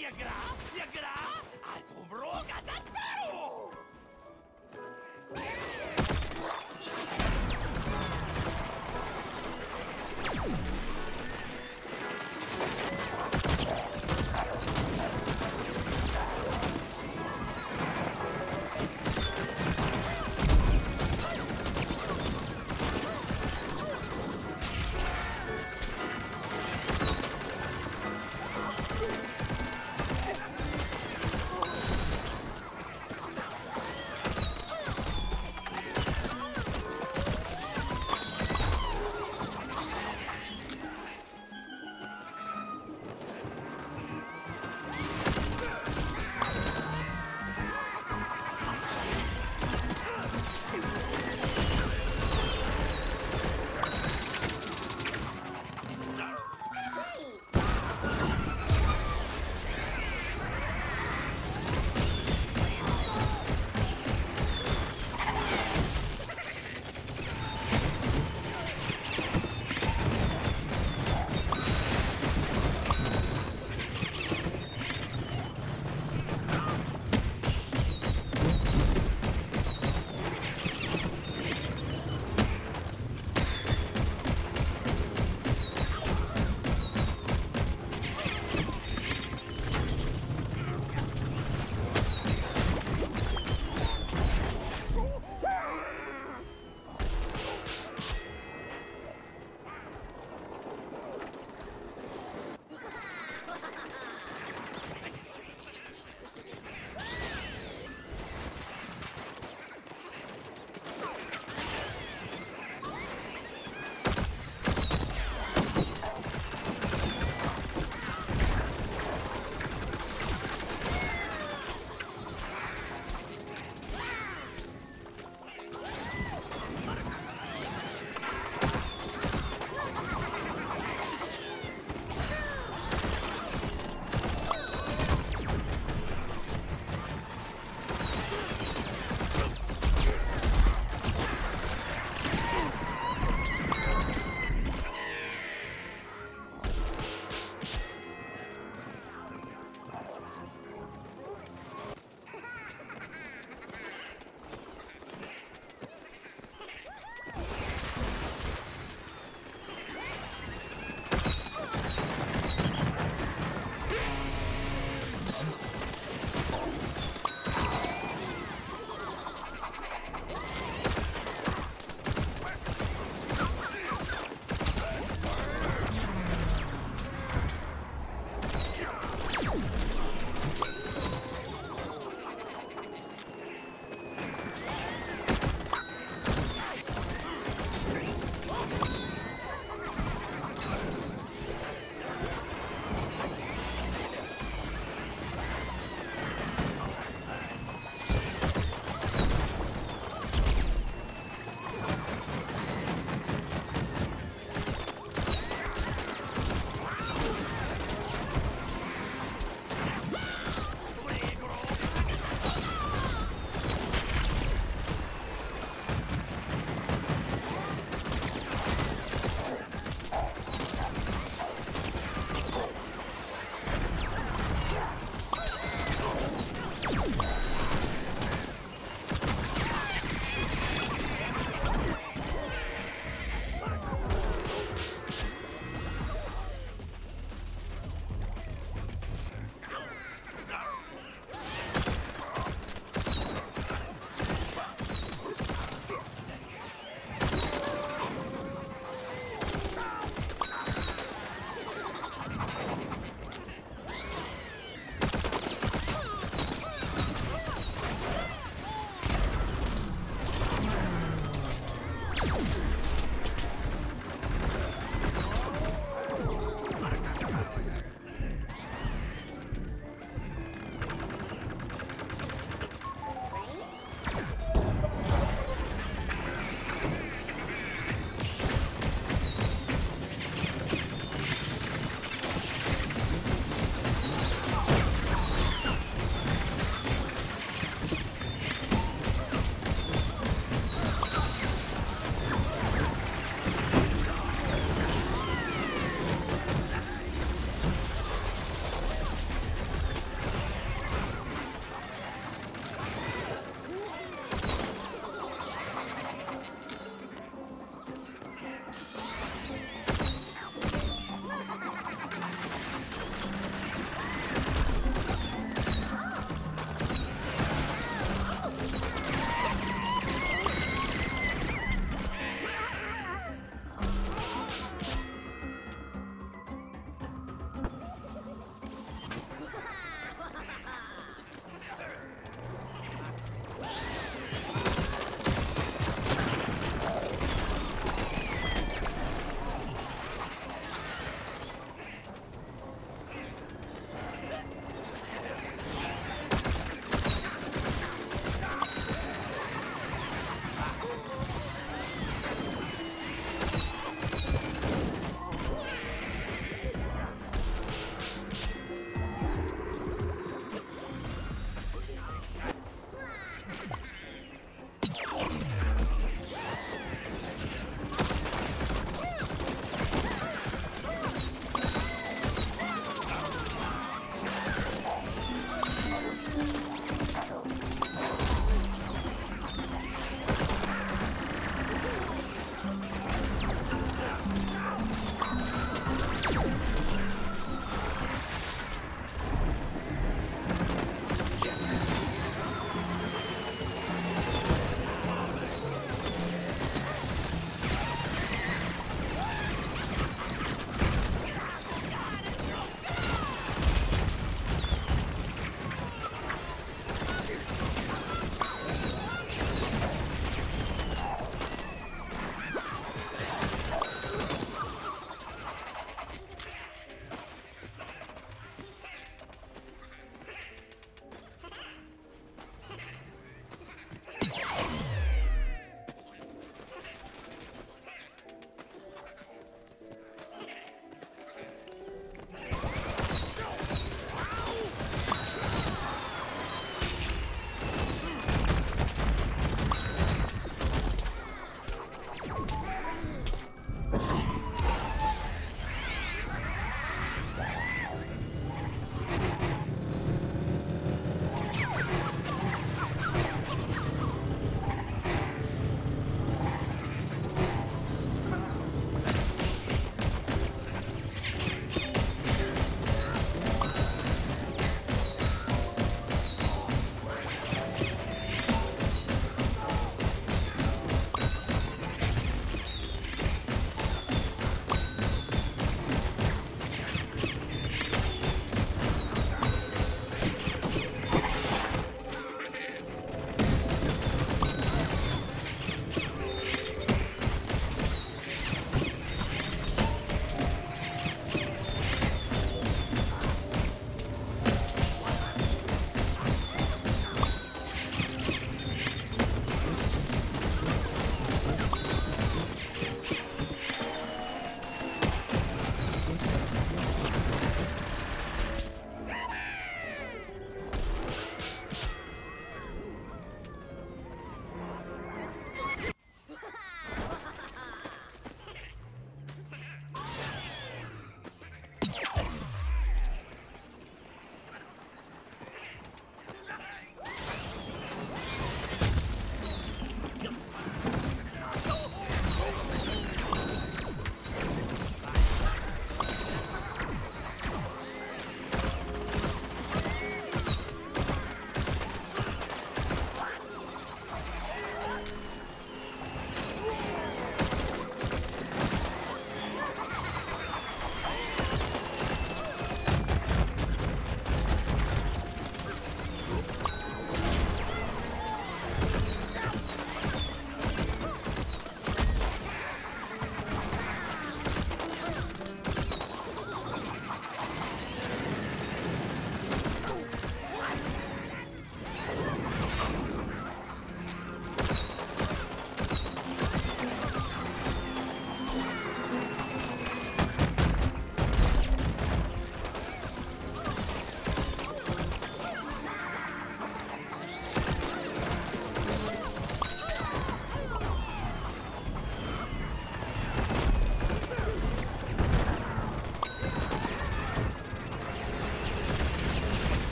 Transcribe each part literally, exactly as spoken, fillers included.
Je gra, je gra, a tu mroga tataru!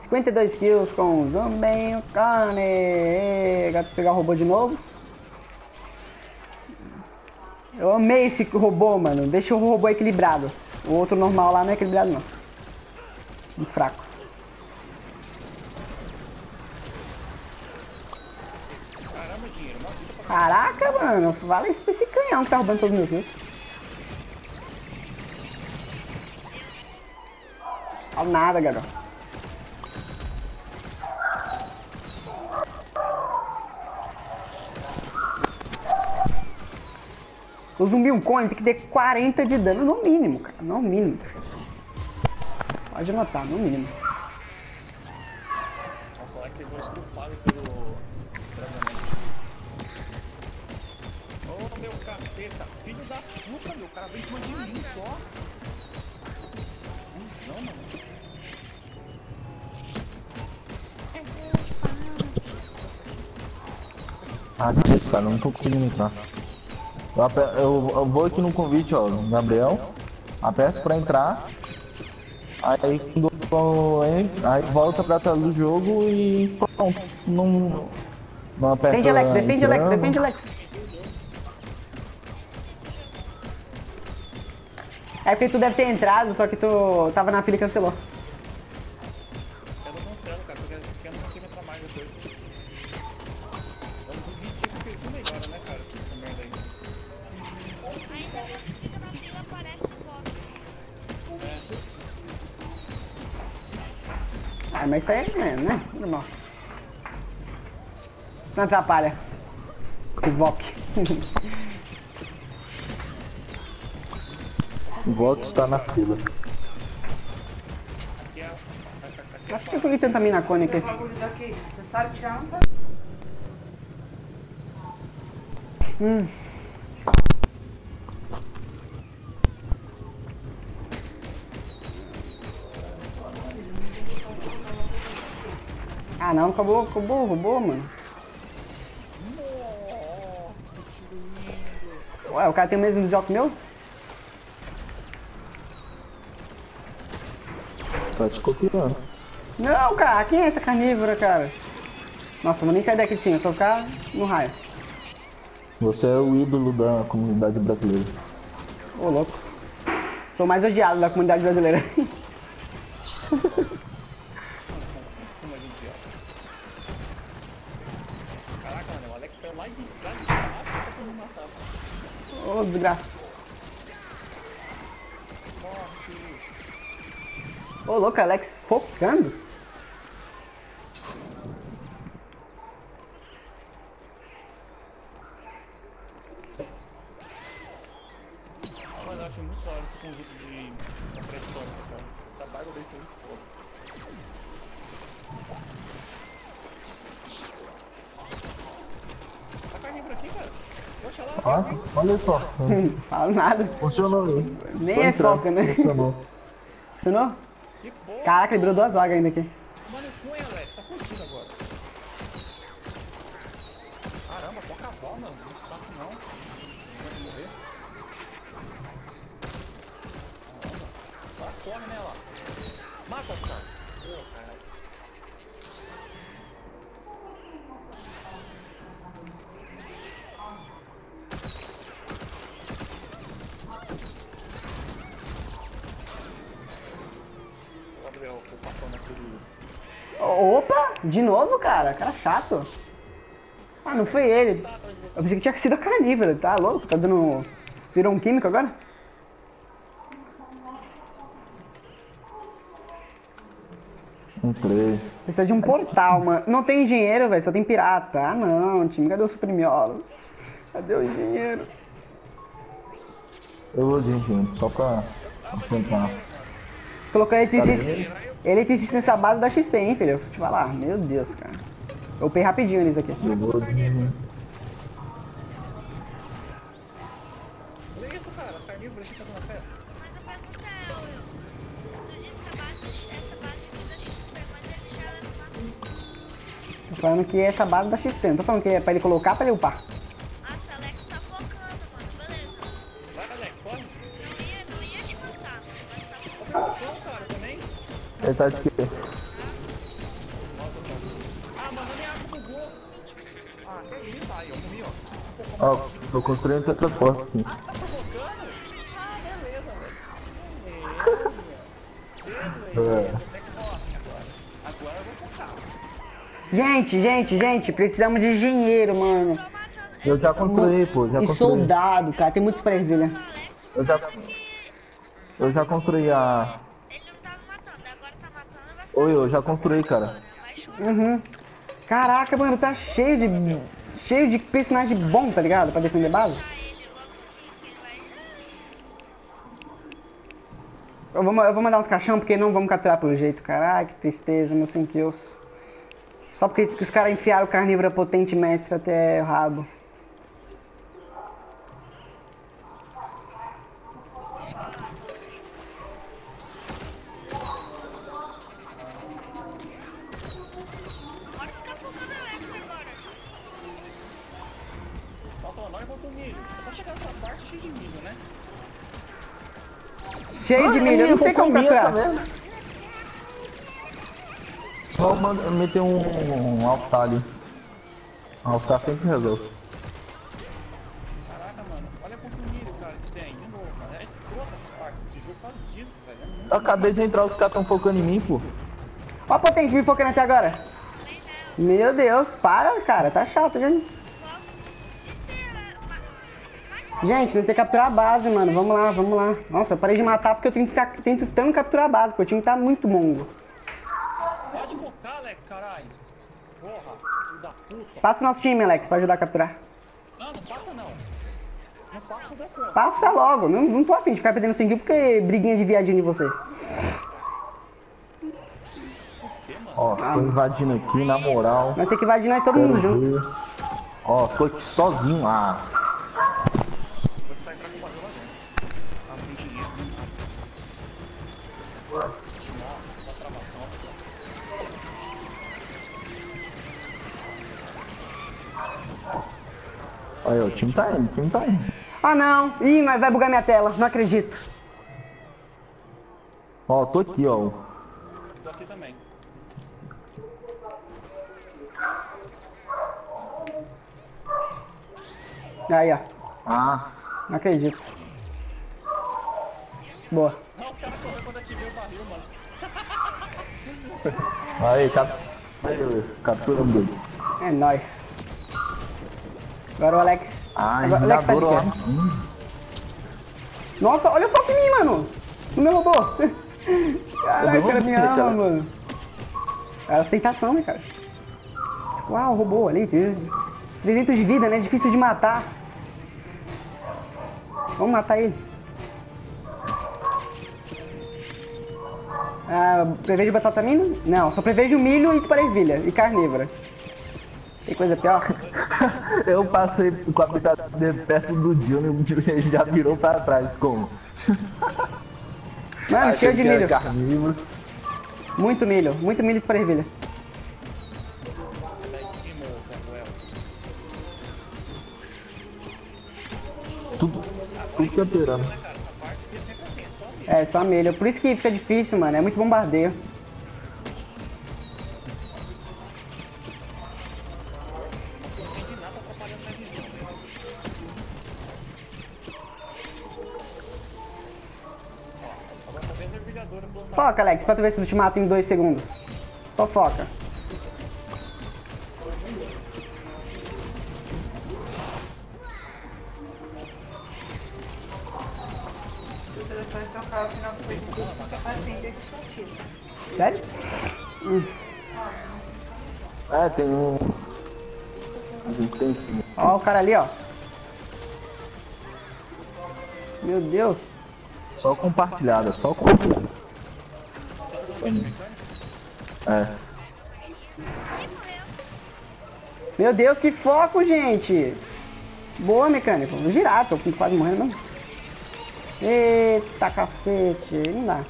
cinquenta e dois kills com o Zumbi Cane. Gato pegar o robô de novo. Eu amei esse robô, mano. Deixa o robô equilibrado. O outro normal lá não é equilibrado, não. Muito fraco. Caramba, dinheiro. Caraca, mano. Vale esse pra esse canhão que tá roubando todos os meus kills. Fala nada, garoto. O zumbi um cone tem que ter quarenta de dano no mínimo, cara. No mínimo. Pode anotar, no mínimo. Nossa, o Alex foi estupado pelo Dragonite. Ô, meu caceta. Filho da puta, meu. O cara vem em cima de mim só. Não, não, mano. Ah, cara, não tô conseguindo entrar. Eu, aper... eu, eu vou aqui no convite, ó, Gabriel. Aperto pra entrar. Aí quando aí volta pra tela do jogo e pronto. Não, não aperta. Defende Alex, defende Alex, entrando. defende Alex. É porque tu deve ter entrado, só que tu tava na fila e cancelou. Eu não cancelo, cara, porque eu não consigo entrar mais depois. Eu não vi tipo que tudo agora, né, cara? Essa merda aí. Ainda quando fica na fila aparece o golpe. Ah, mas isso aí é, né? Normal. Não atrapalha. Esse V O P. O Vox tá na fila. Aqui é. Aqui é. Acho que eu fui tentar minar cone aqui. Bagulho daqui. Você sabe tirar, não sabe? Hum. Ah não, acabou, acabou, roubou, mano. Ué, o cara tem o mesmo visual que o meu? Tá te copiando. Não, cara, quem é essa carnívora, cara? Nossa, eu vou nem sair daqui sim, eu só ficar no raio. Você é o ídolo da comunidade brasileira. Ô, louco. Sou o mais odiado da comunidade brasileira. Como a gente é. Caraca, mano, o Alex saiu lá de lá de baixo pra me matar. Ô, desgraça. Morre. Ô, louco, Alex focando. Mas eu acho muito da hora esse conjunto de pré-histórica, cara. Essa barba dele foi muito foda. Tá carnívoro aqui, cara. Poxa lá, Ah, olha só. Falo nada. Funcionou aí. Nem Tô é entrando. foca, né? Funcionou. Funcionou? que porra. Caraca, ele virou duas vagas ainda aqui. Mano, com ele, Alex. Tá fudido agora. Caramba, toca a bola, mano. Não saco não. Vai morrer. Caramba. Corre, né, lá. Mata o cara. Pô, caralho. Gabriel, o papão naquele... Opa, de novo, cara. Cara chato. Ah, não foi ele. Eu pensei que tinha sido a carnívora, tá louco? Tá dando... Virou um químico agora? Entrei. Precisa de um portal, mano. Não tem engenheiro, velho. Só tem pirata. Ah, não, time. Cadê os suprimiolos? Cadê o engenheiro? Eu vou de engenho, só pra tentar. Colocou eletricista, eletricista nessa base da X P, hein, filho? Deixa eu te falar. Meu Deus, cara. Eu upei rapidinho eles aqui. Eu vou de engenho. Olha isso, cara. As carnívoras estão fazendo uma festa. Mas a pergunta é, Will, tu disse que a base, essa base da X P, mas ele já leva. Tô falando que é essa base da X P. Não tô falando que é pra ele colocar, pra ele upar. Nossa, Alex tá focando, mano. Beleza. Vai, Alex, pode? Não ia, não ia te matar, mas tá focando. Então, cara, também. Ele tá de quê? Aí, eu morri, ó. Ó, tô construindo teu transporte aqui. Tá provocando? Ah, beleza, velho. Beleza, beleza. Você que gosta agora. Agora eu vou focar. Gente, gente, gente, precisamos de engenheiro, mano. Tô matando. Eu já construí, pô, já E construí. soldado, cara, tem muitos pra ervilha. Alex, Eu já, eu já construí a... ele não tava matando, agora tá matando, vai ficar Oi, eu já construí, cara. vai chorar. Uhum. Caraca, mano, tá cheio de. Cheio de personagem bom, tá ligado? Pra defender base. Ele logo que ele vai. Eu vou, eu vou mandar uns caixão porque não vamos capturar pelo jeito. Caraca, que tristeza, meus cinco kills. Só porque os caras enfiaram o carnívoro potente mestre até o rabo. Bora ficar focando no Alex agora. Nossa, mano, olha quanto milho. É só chegar nessa parte cheio de milho, né? Cheio de milho, eu não sei como capturar. Só manda- meter um, um altar ali. Um altar sempre resolve. Caraca, mano, olha quanto milho, cara, que tem. De novo, mano. É escrota essa parte desse jogo por causa disso, velho. É muito... Eu acabei de entrar, os caras tão focando em mim, pô. Ó, potente, me focando até agora. Meu Deus, para, cara, tá chato, gente. Se você mais Gente, tem que capturar a base, mano. Vamos lá, vamos lá. Nossa, eu parei de matar porque eu tenho que ficar tentando capturar a base, porque o time tá muito mongo. Pode focar, Alex, caralho. Porra, filho da puta. Passa pro nosso time, Alex, pra ajudar a capturar. Não, não passa não. Não faça com dessa hora. Passa logo, não, não tô afim de ficar perdendo cinco porque briguinha de viadinho de vocês. Ó, tô invadindo aqui, na moral. Nós temos que invadir nós todo mundo Quero junto. ver. Ó, tô aqui sozinho. Ah, Vou tentar entrar com o bagulho lá dentro. Ah, não tem dinheiro, né? Nossa, só travação. olha, o time tá indo, o time tá indo. Ah não, ih, mas vai bugar minha tela, não acredito. Ó, tô aqui, ó. Tô aqui também. Aí, ó, Ah, não acredito. Boa. Não, os caras correram quando eu ativei o barril, mano. aí, cap... aí, captura doido. É nóis. Agora o Alex. Ah, Agora, o Alex tá de jogador lá. quê? Nossa, olha o foco em mim, mano. No meu robô. Caralho, o cara me ama, mano. É ostentação, né, cara? Uau, robô ali. trezentos de vida, né? Difícil de matar. Vamos matar ele. Ah, prevejo batata milho? Não, só prevejo milho e ervilha e carnívora. Tem coisa pior? Eu passei com a metade dele perto do Junior, ele já virou pra trás, como? Mano, cheio de milho. Carnívoro. Muito milho, muito milho e ervilha. Daí em cima, Samuel. Tudo, tudo campeirando. Né, cara? Essa parte fica sempre assim, é só milho. É, só milho. Por isso que fica difícil, mano. É muito bombardeio. Não entendi nada atrapalhando minha visão, né? Ó, agora tá vendo a ervilhadora plantada. Foca, Alex, pra tu ver se tu te mata em dois segundos. Só foca. Se você depois tocar o final do vídeo, você atende aqui sua filha. Sério? É, tem um... A gente tem... Ó o cara ali, ó. Meu Deus. Só compartilhada, só compartilhada. É. Meu Deus, que foco, gente. Boa, mecânico. Vou girar, tô quase morrendo. Não. Eita, cacete. Não dá.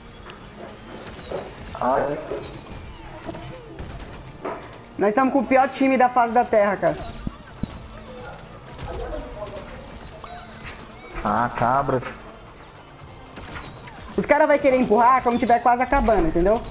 Ah, é. Nós estamos com o pior time da face da Terra, cara. Ah, cabra. Os caras vão querer empurrar quando tiver quase acabando, entendeu?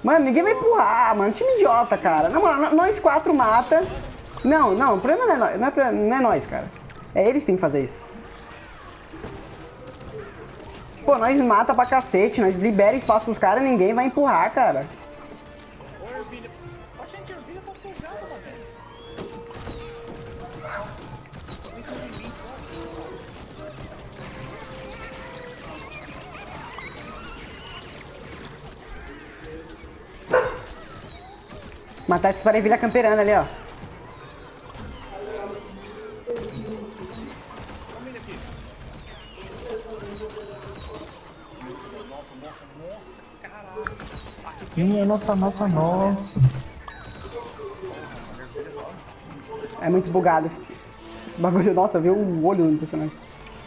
Mano, ninguém vai empurrar, mano. Time idiota, cara. Não, mano, nós quatro mata. Não, não, o problema não é nós, não é, pra- não é nós, cara. É eles que tem que fazer isso. Pô, nós mata pra cacete, nós libera espaço pros caras e ninguém vai empurrar, cara. Ô, Ervilha. Ó, gente, Ervilha tá folgada, velho. Isso é de mim, Matar esses parevilha camperando ali, ó. família aqui. Nossa, nossa, nossa, caralho. Aqui Minha, nossa, nossa, nossa. É muito bugado esse, esse bagulho. Nossa, viu o olho no personagem.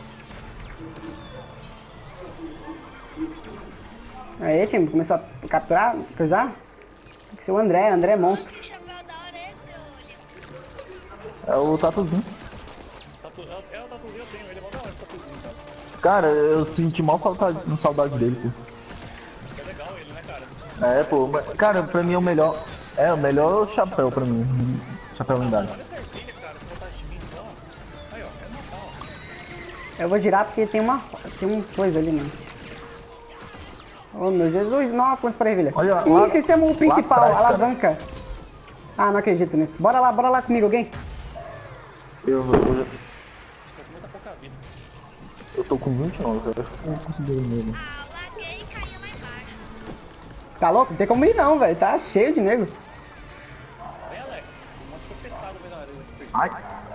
Aí, time, começou a capturar, coisar. Tem que ser o André, André é monstro. Que chapéu da hora é esse, olho? É o tatuzinho. Tatu... É, é o tatuzinho, eu tenho. Ele é mó da hora, esse tatuzinho, cara. Cara, eu senti mal saudade, saudade dele, pô. É legal ele, né, cara? É, pô, mas, cara, pra mim é o melhor. É, o melhor chapéu pra mim. Chapéu lendário. Olha essa ervilha, cara. Se botar de mim só. Aí, ó. É normal. Eu vou girar porque tem uma, tem uma coisa ali, mano. Oh, meu Jesus. Nossa, quantos parevilha. Olha, Ih, lá- esquecemos o principal, atrás, a cara. alavanca. Ah, não acredito nisso. Bora lá, bora lá comigo, alguém. Eu, eu, Tô com muita pouca vida. eu tô com vinte e nove, eu acho que eu não consegui mesmo. Ah, eu larguei e caí lá embaixo. Tá louco? Não tem como ir não, velho. Tá cheio de nego. Vem, Alex. Nossa, foi petado no meio da areia. Ai,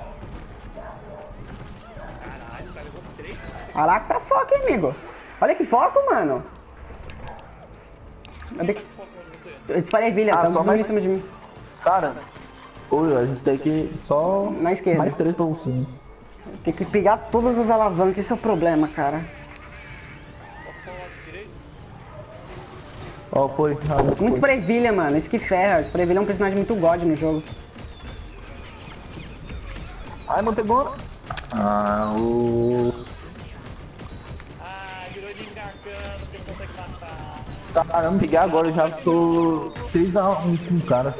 Caralho, o cara levou três. Olha lá que tá foco, hein, amigo. Olha que foco, mano. Cadê que... Foco em você. Eu disparei a vilha, Ah, tá só muito mais- em cima de mim. cara. Oi, a gente tem que só Na esquerda. mais três pra você. Tem que pegar todas as alavancas, esse é o problema, cara. Foco só o lado direito. Ó, foi. Ah, Muito foi. Esprevilha, mano. Isso que ferra. Esprevilha é um personagem muito god no jogo. Ai, não pegou. Ah, o. Ah, virou de engargando, porque não consegue matar. Caramba, peguei agora, eu já tô seis a um com o cara.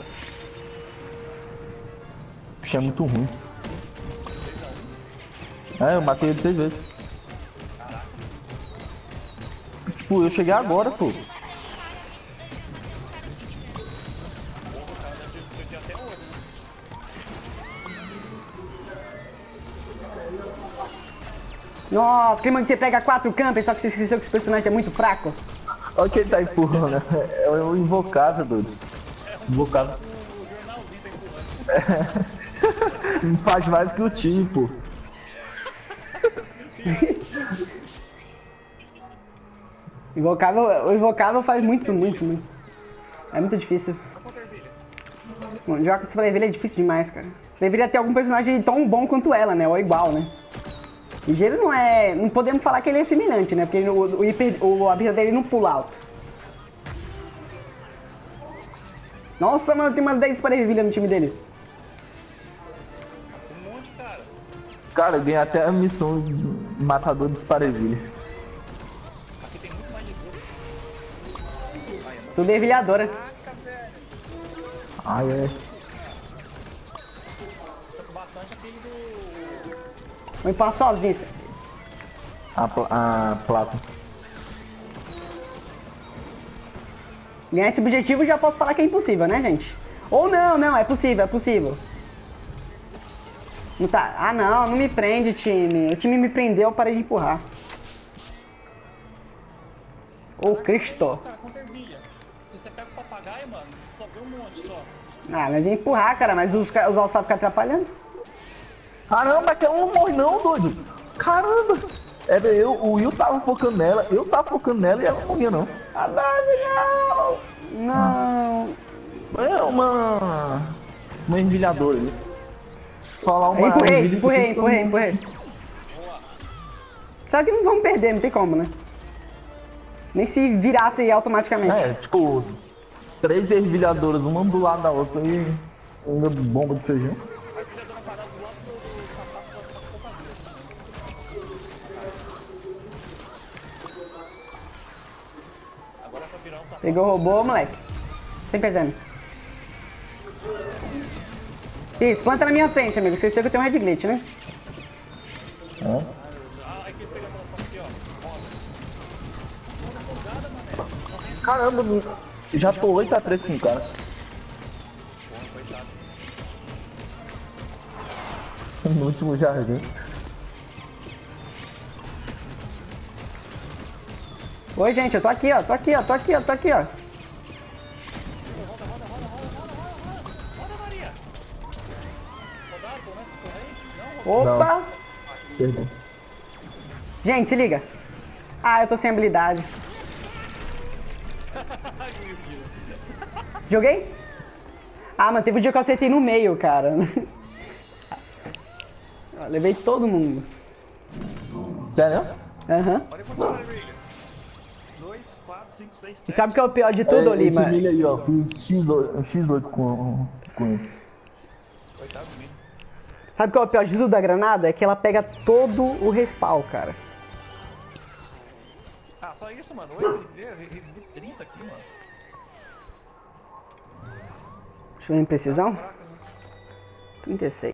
Puxa, é muito ruim. É, eu matei ele seis vezes. Tipo, eu cheguei agora, pô. O cara deve ter feito até hoje. Nossa, que mano que você pega quatro campers, só que você esqueceu que esse personagem é muito fraco. Olha quem tá empurrando, né? É o invocado, doido. Invocado. O jornalzinho tá empurrando. Faz mais que o time, pô. Invocável, o invocável faz muito, muito, muito. É muito difícil. Quanto ervilha? Mano, jogar com Esprevilha é difícil demais, cara. Deveria ter algum personagem tão bom quanto ela, né? Ou igual, né? O Gelo não é... Não podemos falar que ele é semelhante, né? Porque o, o, hiper, o a habilidade dele não pula alto. Nossa, mano, tem umas dez Esprevilha no time deles. Tem um monte, cara. Cara, ganhei até a missão de matador dos Parevilha. Aqui tem muito mais de tudo. Aí, é Sou dervilhadora. Caraca, velho. Ai, é. Tá com bastante aquele do... Vou empurrar sozinho. A, pla- a plata. Ganhar esse objetivo já posso falar que é impossível, né, gente? Ou não, não, é possível, é possível. Não tá... Ah, não, não me prende, time. O time me prendeu, eu parei de empurrar. Ô, Cristo. Cara, quanto ervilha? Se você pega o papagaio, mano, você só vê um monte só. Ah, mas ia empurrar, cara, mas os, ca- os altos ficam atrapalhando. Caramba, aquela não morre não, doido. Caramba. Era eu, o Will tava focando nela, eu tava focando nela e ela não morria não. A base, não! Não! É uma... Uma ervilhadora ali. Falar uma Eu empurrei, ervilha empurrei, específica, empurrei, empurrei. Só que não vamos perder, não tem como, né? Nem se virasse automaticamente. É, tipo, três ervilhadoras, uma do lado da outra e uma bomba de feijão. Aí você já deu uma parada do lado do, do sapato pra pouca vida. Agora é pra virar um sapato. Pegou o robô, moleque. Sem pesando. Isso, planta na minha frente, amigo. Você sabe que eu tenho um red glitch, né? É. Ah, aqui pegando pelas costas aqui, ó. Ó. Caramba, já tô oito a três com o cara. Porra, coitado. No último jardim. Oi, gente, eu tô aqui, ó. Tô aqui, ó. Tô aqui, ó. Tô aqui, ó. Roda, roda, roda, roda, roda, roda, roda, roda, Maria. Rodaram, começa a correr? Não, Opa! Perdão. Gente, se liga. Ah, eu tô sem habilidade. Joguei? Ah, mas teve um dia que eu acertei no meio, cara. Ó, levei todo mundo. Sério? Aham. olha quantos caras briga. dois, quatro, cinco, seis, E sete. sabe o que é o pior de tudo, É, Lima? esse milho aí, ó. Fiz X oito, X oito com, com ele. Coitado do milho. Sabe o que é o pior de tudo da granada? É que ela pega todo o respawn, cara. Ah, só isso, mano. oito, trinta aqui, mano. Deixa eu ver em precisão. Caraca, né? trinta e seis.